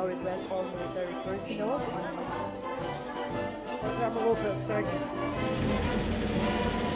now request all military personnel. Program will start.